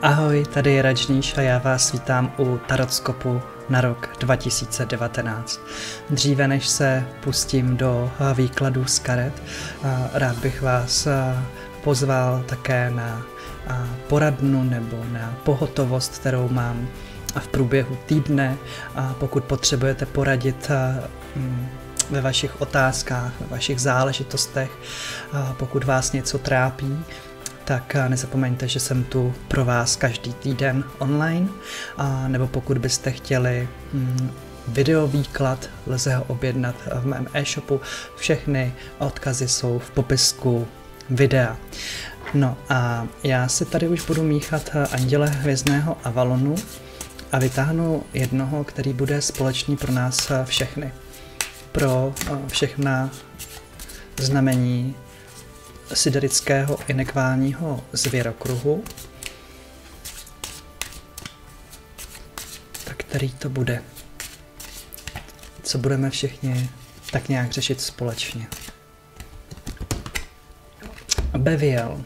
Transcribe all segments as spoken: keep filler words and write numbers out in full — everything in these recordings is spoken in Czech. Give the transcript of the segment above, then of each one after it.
Ahoj, tady je Rajníš a já vás vítám u Tarotskopu na rok dva tisíce devatenáct. Dříve než se pustím do výkladů z karet, rád bych vás pozval také na poradnu nebo na pohotovost, kterou mám v průběhu týdne. Pokud potřebujete poradit ve vašich otázkách, ve vašich záležitostech, pokud vás něco trápí, tak nezapomeňte, že jsem tu pro vás každý týden online, a nebo pokud byste chtěli mm, videovýklad, lze ho objednat v mém e-shopu. Všechny odkazy jsou v popisku videa. No a já si tady už budu míchat Anděle hvězdného Avalonu a vytáhnu jednoho, který bude společný pro nás všechny. Pro všechna znamení siderického i nekválního zvěrokruhu. Tak který to bude? Co budeme všichni tak nějak řešit společně? Beviel.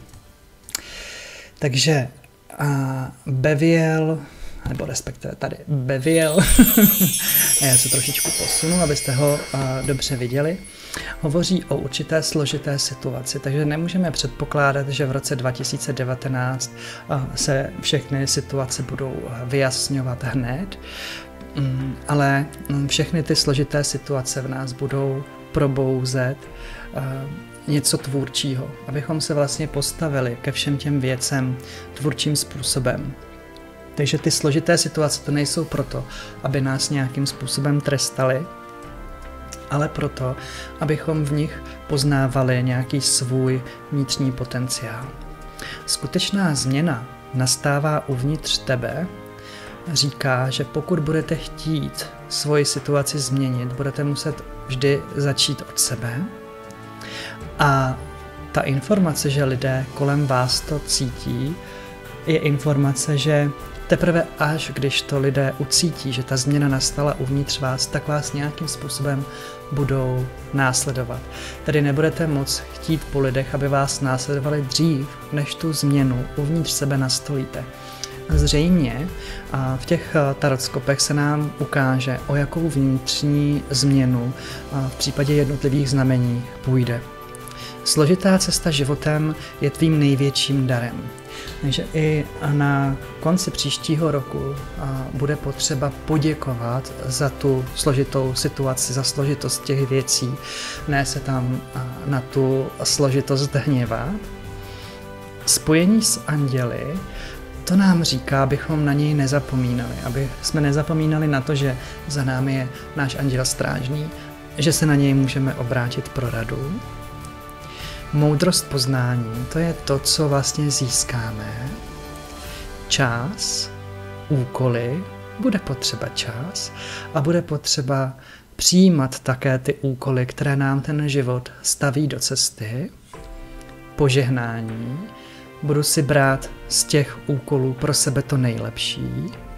Takže a Beviel, nebo respektive tady Beviel, já se trošičku posunu, abyste ho a, dobře viděli, hovoří o určité složité situaci, takže nemůžeme předpokládat, že v roce dva tisíce devatenáct a, se všechny situace budou vyjasňovat hned, mm, ale mm, všechny ty složité situace v nás budou probouzet a, něco tvůrčího, abychom se vlastně postavili ke všem těm věcem tvůrčím způsobem. Takže ty složité situace to nejsou proto, aby nás nějakým způsobem trestali, ale proto, abychom v nich poznávali nějaký svůj vnitřní potenciál. Skutečná změna nastává uvnitř tebe, říká, že pokud budete chtít svoji situaci změnit, budete muset vždy začít od sebe. A ta informace, že lidé kolem vás to cítí, je informace, že teprve až když to lidé ucítí, že ta změna nastala uvnitř vás, tak vás nějakým způsobem budou následovat. Tedy nebudete moc chtít po lidech, aby vás následovali dřív, než tu změnu uvnitř sebe nastolíte. Zřejmě a v těch tarotskopech se nám ukáže, o jakou vnitřní změnu v případě jednotlivých znamení půjde. Složitá cesta životem je tvým největším darem. Takže i na konci příštího roku bude potřeba poděkovat za tu složitou situaci, za složitost těch věcí, ne se tam na tu složitost hněvat. Spojení s anděli, to nám říká, abychom na něj nezapomínali, aby jsme nezapomínali na to, že za námi je náš anděl strážný, že se na něj můžeme obrátit pro radu. Moudrost poznání, to je to, co vlastně získáme. Čas, úkoly, bude potřeba čas a bude potřeba přijímat také ty úkoly, které nám ten život staví do cesty. Požehnání, budu si brát z těch úkolů pro sebe to nejlepší.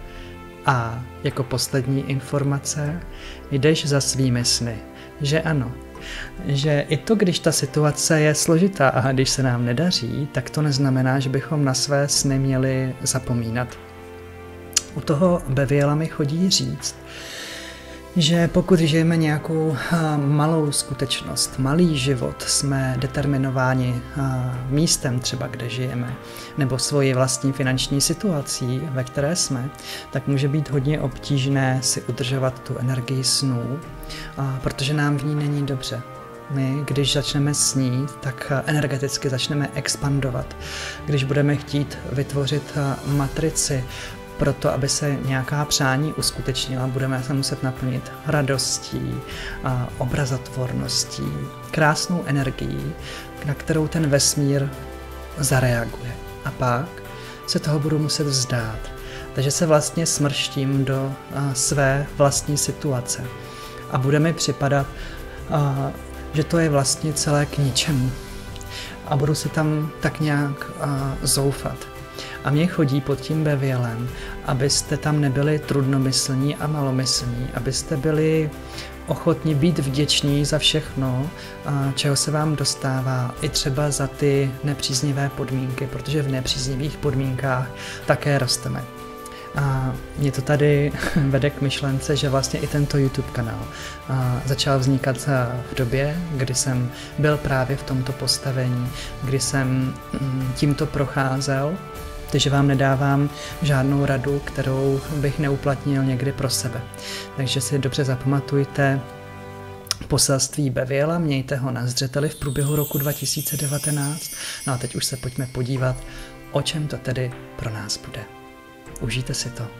A jako poslední informace, jdeš za svými sny, že ano. Že i to, když ta situace je složitá a když se nám nedaří, tak to neznamená, že bychom na své sny měli zapomínat. U toho Beviela mi chodí říct, že pokud žijeme nějakou malou skutečnost, malý život, jsme determinováni místem třeba, kde žijeme, nebo svoji vlastní finanční situací, ve které jsme, tak může být hodně obtížné si udržovat tu energii snů, protože nám v ní není dobře. My, když začneme snít, tak energeticky začneme expandovat. Když budeme chtít vytvořit matrici, proto, aby se nějaká přání uskutečnila, budeme se muset naplnit radostí, obrazotvorností, krásnou energií, na kterou ten vesmír zareaguje. A pak se toho budu muset vzdát. Takže se vlastně smrštím do své vlastní situace. A bude mi připadat, že to je vlastně celé k ničemu. A budu si tam tak nějak zoufat. A mě chodí pod tím Bevielem, abyste tam nebyli trudnomyslní a malomyslní, abyste byli ochotni být vděční za všechno, čeho se vám dostává, i třeba za ty nepříznivé podmínky, protože v nepříznivých podmínkách také rosteme. A mě to tady vede k myšlence, že vlastně i tento YouTube kanál začal vznikat v době, kdy jsem byl právě v tomto postavení, kdy jsem tímto procházel, takže vám nedávám žádnou radu, kterou bych neuplatnil někdy pro sebe. Takže si dobře zapamatujte poselství Beviela, mějte ho na zřeteli v průběhu roku dva tisíce devatenáct. No a teď už se pojďme podívat, o čem to tedy pro nás bude. Užijte si to.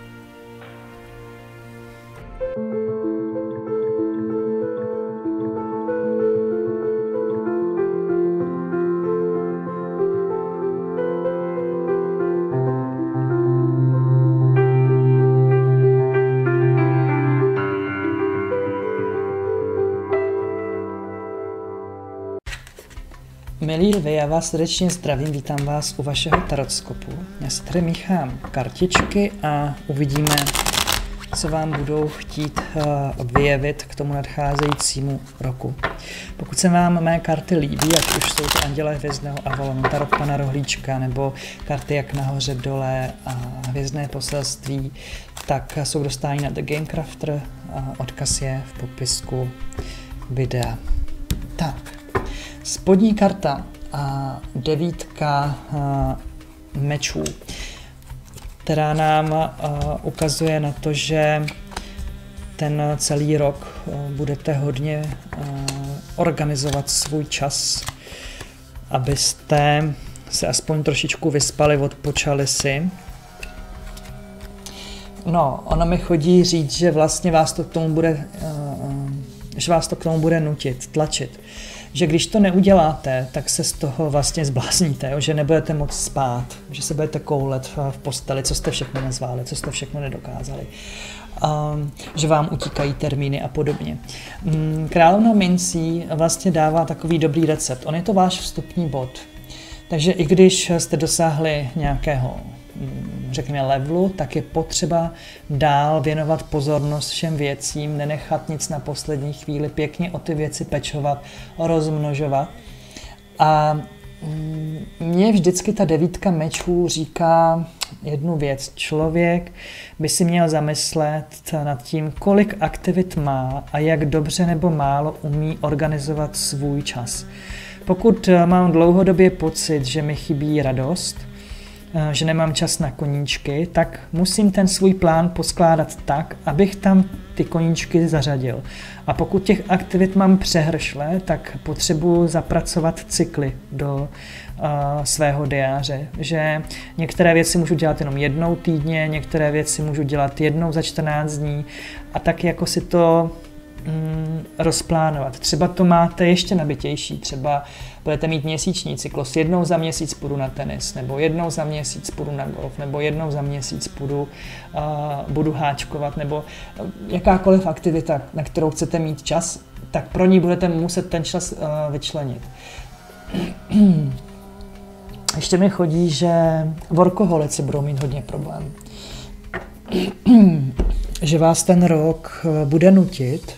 Milí lvy, já vás srdečně zdravím, vítám vás u vašeho tarotskopu. Já si tady míchám kartičky a uvidíme, co vám budou chtít uh, vyjevit k tomu nadcházejícímu roku. Pokud se vám mé karty líbí, ať už jsou to Anděle hvězdného Avalonu, tarot pana Rohlíčka, nebo karty jak nahoře dole a hvězdné poselství, tak jsou k dostání na The Game Crafter, uh, odkaz je v popisku videa. Tak. Spodní karta a devítka a, mečů, která nám a, ukazuje na to, že ten celý rok a, budete hodně a, organizovat svůj čas, abyste se aspoň trošičku vyspali, odpočali si. No, ono mi chodí říct, že vlastně vás to k tomu bude, a, že vás to k tomu bude nutit, tlačit. Že když to neuděláte, tak se z toho vlastně zblázníte, jo? Že nebudete moc spát, že se budete koulet v posteli, co jste všechno nezvládli, co jste všechno nedokázali, um, že vám utíkají termíny a podobně. Um, Královna mincí vlastně dává takový dobrý recept. On je to váš vstupní bod. Takže i když jste dosáhli nějakého, řekněme, levelu, tak je potřeba dál věnovat pozornost všem věcím, nenechat nic na poslední chvíli, pěkně o ty věci pečovat, rozmnožovat. A mně vždycky ta devítka mečů říká jednu věc. Člověk by si měl zamyslet nad tím, kolik aktivit má a jak dobře nebo málo umí organizovat svůj čas. Pokud mám dlouhodobě pocit, že mi chybí radost, že nemám čas na koníčky, tak musím ten svůj plán poskládat tak, abych tam ty koníčky zařadil. A pokud těch aktivit mám přehršle, tak potřebuji zapracovat cykly do uh, svého diáře. Že některé věci můžu dělat jenom jednou týdně, některé věci můžu dělat jednou za čtrnáct dní a tak jako si to mm, rozplánovat. Třeba to máte ještě nabitější, třeba budete mít měsíční cyklus, jednou za měsíc půjdu na tenis, nebo jednou za měsíc půjdu na golf, nebo jednou za měsíc půjdu, uh, budu háčkovat, nebo jakákoliv aktivita, na kterou chcete mít čas, tak pro ní budete muset ten čas uh, vyčlenit. Ještě mi chodí, že workoholici budou mít hodně problém. Že vás ten rok bude nutit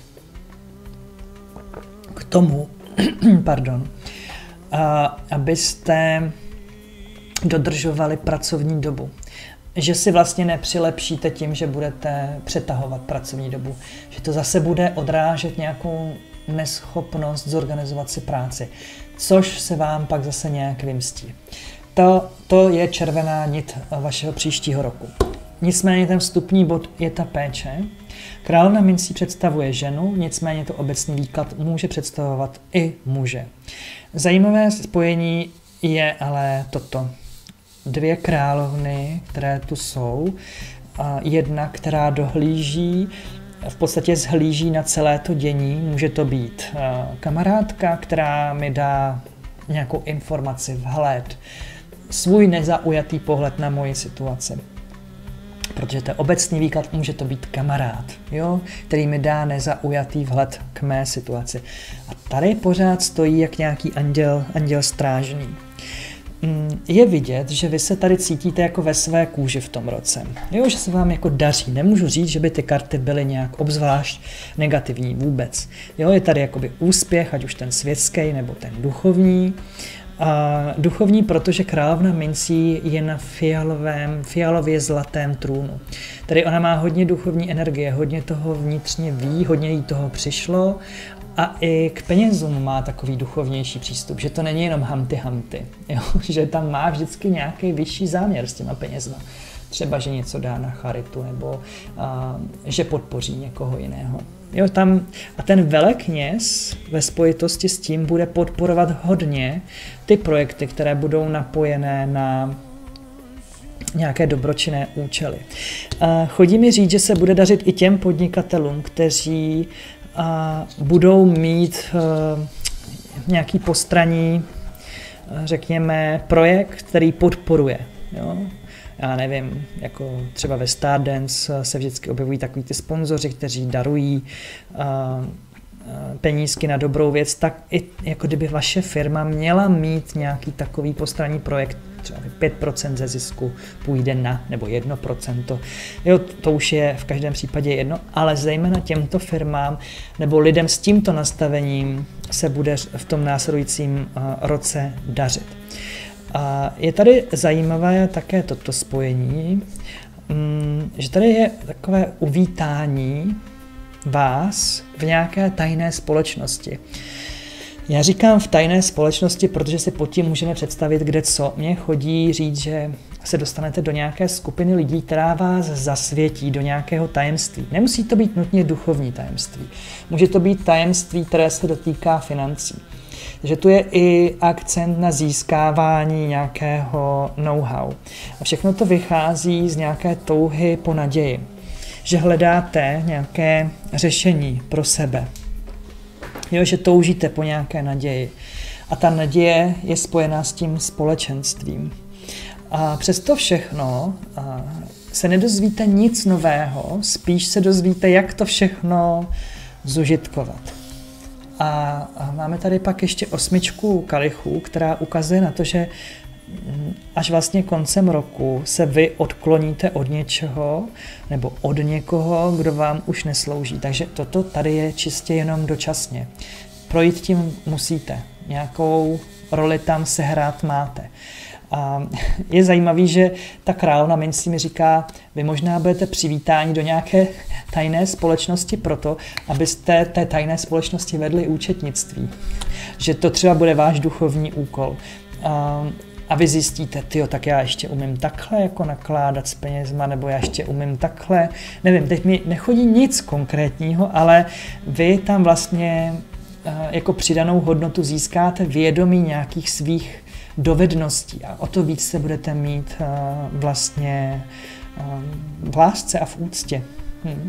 k tomu, pardon, a abyste dodržovali pracovní dobu. Že si vlastně nepřilepšíte tím, že budete přetahovat pracovní dobu. Že to zase bude odrážet nějakou neschopnost zorganizovat si práci. Což se vám pak zase nějak vymstí. To, to je červená nit vašeho příštího roku. Nicméně ten vstupní bod je ta péče. Královna mincí představuje ženu, nicméně to obecný výklad může představovat i muže. Zajímavé spojení je ale toto. Dvě královny, které tu jsou, jedna, která dohlíží, v podstatě zhlíží na celé to dění, může to být kamarádka, která mi dá nějakou informaci, vhled, svůj nezaujatý pohled na moji situaci. Protože to je obecný výklad, může to být kamarád, jo, který mi dá nezaujatý vhled k mé situaci. A tady pořád stojí jak nějaký anděl, anděl strážný. je vidět, že vy se tady cítíte jako ve své kůži v tom roce. Jo, že se vám jako daří. Nemůžu říct, že by ty karty byly nějak obzvlášť negativní vůbec. Jo, je tady jakoby úspěch, ať už ten světský nebo ten duchovní. A duchovní, protože královna mincí je na fialovém, fialově zlatém trůnu. Tady ona má hodně duchovní energie, hodně toho vnitřně ví, hodně jí toho přišlo a i k penězům má takový duchovnější přístup, že to není jenom hamty hamty, jo? Že tam má vždycky nějaký vyšší záměr s těma penězma. Třeba, že něco dá na charitu nebo a, že podpoří někoho jiného. Jo, tam, a ten velekněz ve spojitosti s tím bude podporovat hodně ty projekty, které budou napojené na nějaké dobročinné účely. A chodí mi říct, že se bude dařit i těm podnikatelům, kteří a, budou mít a, nějaký postranní, řekněme, projekt, který podporuje. Jo? Já nevím, jako třeba ve Stardance se vždycky objevují takový ty sponzoři, kteří darují uh, penízky na dobrou věc, tak i jako kdyby vaše firma měla mít nějaký takový postranní projekt, třeba pět procent ze zisku půjde na, nebo jedno procento. Jo, to už je v každém případě jedno, ale zejména těmto firmám nebo lidem s tímto nastavením se bude v tom následujícím uh, roce dařit. A je tady zajímavé také toto spojení, že tady je takové uvítání vás v nějaké tajné společnosti. Já říkám v tajné společnosti, protože si pod tím můžeme představit, kde co. Mně chodí říct, že se dostanete do nějaké skupiny lidí, která vás zasvětí do nějakého tajemství. Nemusí to být nutně duchovní tajemství. Může to být tajemství, které se dotýká financí. Takže tu je i akcent na získávání nějakého know-how. A všechno to vychází z nějaké touhy po naději. Že hledáte nějaké řešení pro sebe. Jo, že toužíte po nějaké naději. A ta naděje je spojená s tím společenstvím. A přesto všechno se nedozvíte nic nového, spíš se dozvíte, jak to všechno zužitkovat. A máme tady pak ještě osmičku kalichů, která ukazuje na to, že až vlastně koncem roku se vy odkloníte od něčeho nebo od někoho, kdo vám už neslouží. Takže toto tady je čistě jenom dočasně. Projít tím musíte. Nějakou roli tam sehrát máte. A je zajímavý, že ta královna mincí mi říká, vy možná budete přivítáni do nějaké tajné společnosti proto, abyste té tajné společnosti vedli účetnictví. Že to třeba bude váš duchovní úkol. A, a vy zjistíte, tyjo, tak já ještě umím takhle jako nakládat s penězma, nebo já ještě umím takhle. Nevím, teď mi nechodí nic konkrétního, ale vy tam vlastně jako přidanou hodnotu získáte vědomí nějakých svých dovedností a o to víc se budete mít uh, vlastně uh, v lásce a v úctě. Hmm.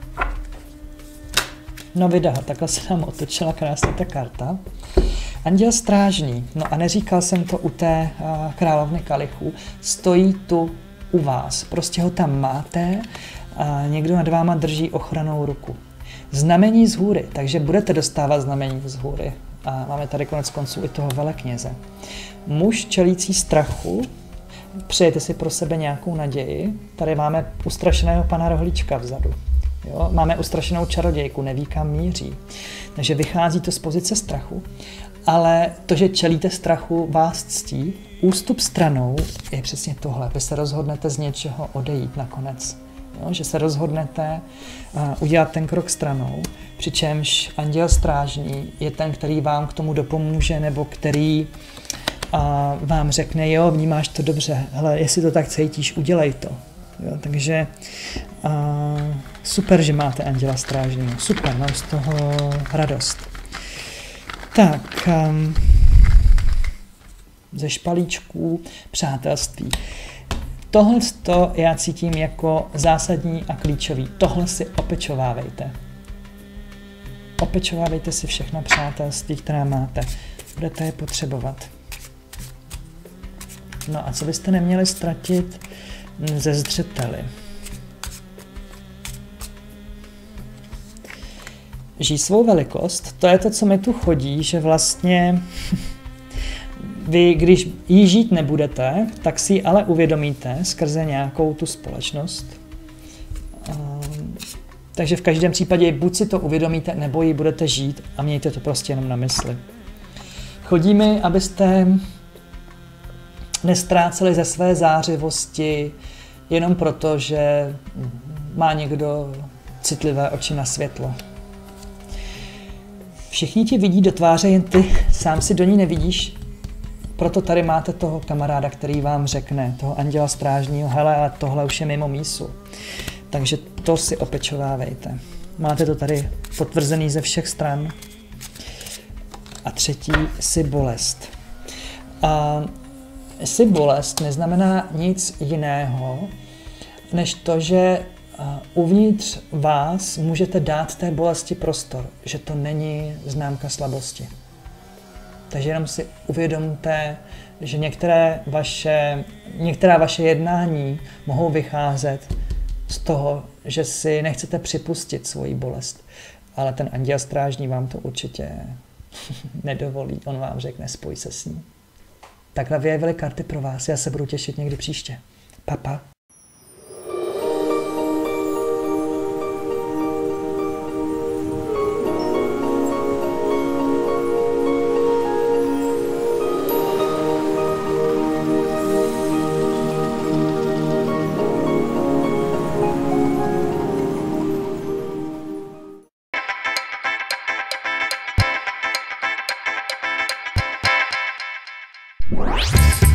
No vydaha, takhle se nám otočila krásně ta karta. Anděl strážný, no a neříkal jsem to u té uh, královny kalichů, stojí tu u vás, prostě ho tam máte a někdo nad váma drží ochrannou ruku. Znamení z hůry, takže budete dostávat znamení z hůry. A máme tady konec konců i toho velekněze. Muž čelící strachu, přejete si pro sebe nějakou naději. Tady máme ustrašeného pana rohlíčka vzadu. Jo? Máme ustrašenou čarodějku, neví kam míří. Takže vychází to z pozice strachu. Ale to, že čelíte strachu, vás ctí. Ústup stranou je přesně tohle. Vy se rozhodnete z něčeho odejít nakonec. Jo? Že se rozhodnete uh, udělat ten krok stranou. Přičemž anděl strážný je ten, který vám k tomu dopomůže, nebo který a vám řekne, jo, vnímáš to dobře, hele, jestli to tak cítíš, udělej to. Jo, takže a, super, že máte anděla strážného, super, mám z toho radost. Tak, um, ze špalíčků přátelství. Tohle já cítím jako zásadní a klíčový. Tohle si opečovávejte. Opečovávejte si všechna přátelství, která máte. Budete je potřebovat. No a co byste neměli ztratit ze zřeteli? Žij svou velikost, to je to, co mi tu chodí, že vlastně Vy, když jí žít nebudete, tak si ji ale uvědomíte skrze nějakou tu společnost. Takže v každém případě buď si to uvědomíte, nebo ji budete žít a mějte to prostě jenom na mysli. Chodí mi, abyste nestráceli ze své zářivosti jenom proto, že má někdo citlivé oči na světlo. Všichni ti vidí do tváře, jen ty sám si do ní nevidíš. Proto tady máte toho kamaráda, který vám řekne, toho anděla strážního, hele, ale tohle už je mimo mísu. Takže to si opečovávejte. Máte to tady potvrzený ze všech stran. A třetí, si bolest. A si bolest neznamená nic jiného, než to, že uvnitř vás můžete dát té bolesti prostor, že to není známka slabosti. Takže jenom si uvědomte, že některé vaše, některá vaše jednání mohou vycházet z toho, že si nechcete připustit svoji bolest. Ale ten anděl strážní vám to určitě nedovolí. On vám řekne, spoj se s ní. Takhle vyjevily karty pro vás. Já se budu těšit někdy příště. Papa. What?